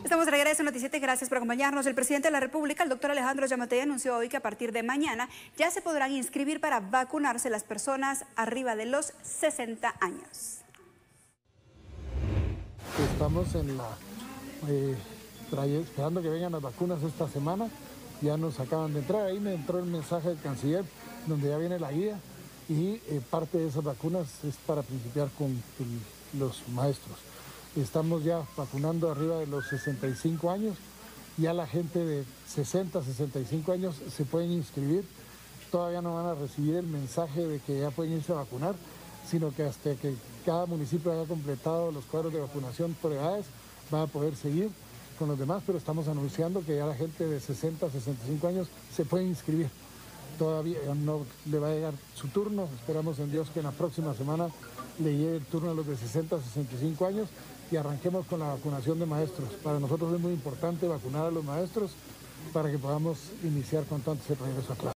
Estamos de regreso en Noticiete, gracias por acompañarnos. El presidente de la República, el doctor Alejandro Giammattei, anunció hoy que a partir de mañana ya se podrán inscribir para vacunarse las personas arriba de los 60 años. Estamos esperando que vengan las vacunas esta semana. Ya nos acaban de entrar, ahí me entró el mensaje del canciller donde ya viene la guía y parte de esas vacunas es para principiar con los maestros. Estamos ya vacunando arriba de los 65 años, ya la gente de 60, 65 años se pueden inscribir, todavía no van a recibir el mensaje de que ya pueden irse a vacunar, sino que hasta que cada municipio haya completado los cuadros de vacunación por edades, va a poder seguir con los demás, pero estamos anunciando que ya la gente de 60, 65 años se puede inscribir. Todavía no le va a llegar su turno, esperamos en Dios que en la próxima semana le llegue el turno a los de 60, 65 años y arranquemos con la vacunación de maestros. Para nosotros es muy importante vacunar a los maestros para que podamos iniciar con tanto ese regreso a clase.